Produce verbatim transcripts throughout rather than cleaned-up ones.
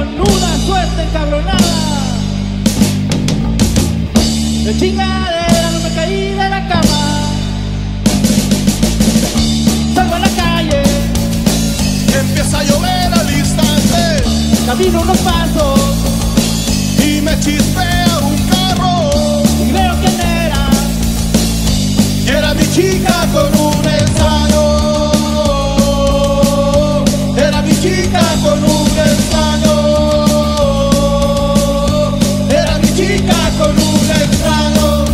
con una suerte encabronada. De chingadera no me caí de la cama. Salgo a la calle, empieza a llover al instante, camino unos pasos y me chispea un carro. y veo quién era. Era mi chica con un extraño. Era mi chica con un extraño. Era mi chica con un extraño.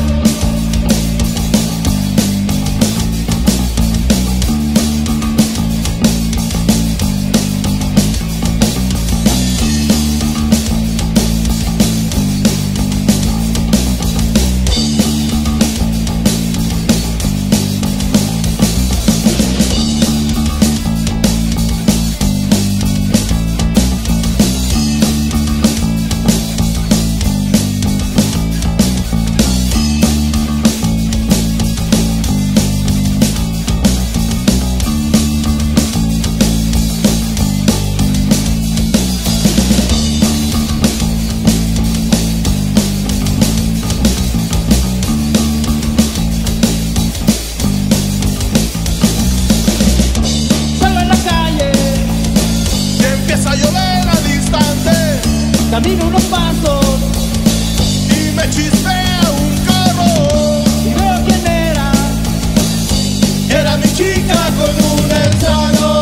Camino unos pasos y me chispea un carro. y veo quién era. Era mi chica con un extraño.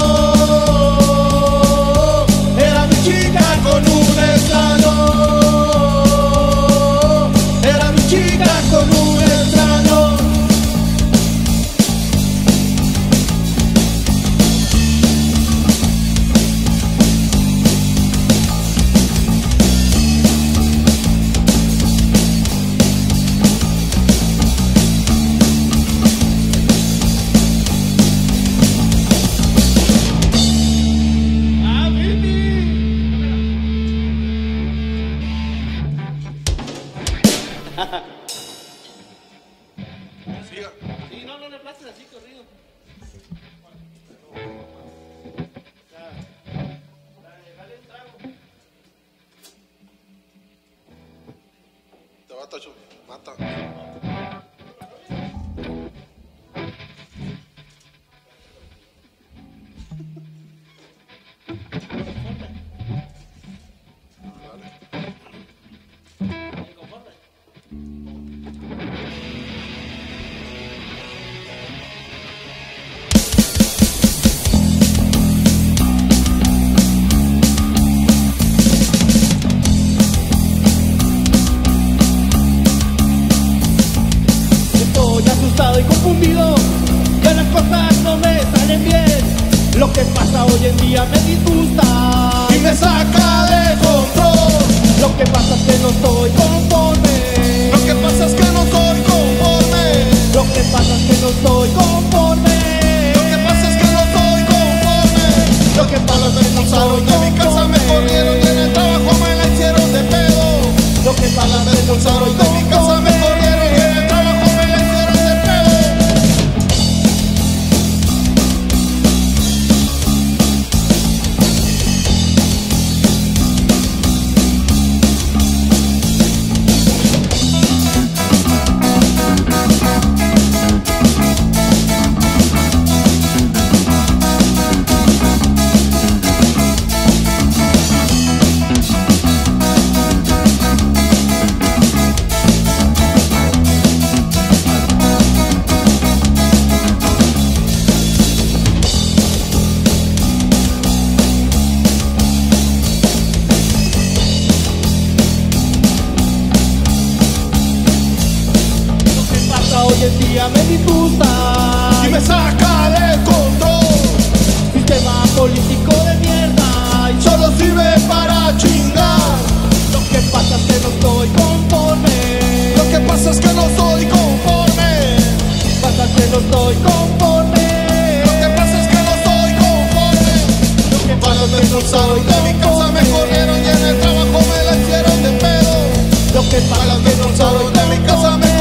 Era mi chica con un extraño. Era mi chica con un extraño. Sí, no, no le pases así corrido. Dale un trago. Te va a tacho, mata. Estoy asustado y confundido, que las cosas no me salen bien. Lo que pasa hoy en día me disgusta Y me saca de control. Lo que pasa es que no estoy conforme. Lo que pasa es que no soy conforme. Lo que pasa es que no estoy conforme. Lo que pasa es que no soy conforme. Lo que pasa es que me expulsaron de mi casa, me corrieron y en el trabajo me la hicieron de pedo. Lo que pasa es Me que no expulsaron estoy de mi casa, me corrieron y en el trabajo me la hicieron de pedo. hoy en día me disgusta y me saca de control. Sistema político de mierda y Solo sirve para chingar. lo que pasa es que no estoy conforme. Lo que pasa es que no soy conforme. Pasa que no estoy conforme. Lo que pasa es que no soy conforme. Lo que pasa Cuando es me que no expulsaron estoy de mi casa me conforme. corrieron y en el trabajo me la hicieron de pedo. Lo que pasa Cuando es me que no expulsaron estoy de mi casa me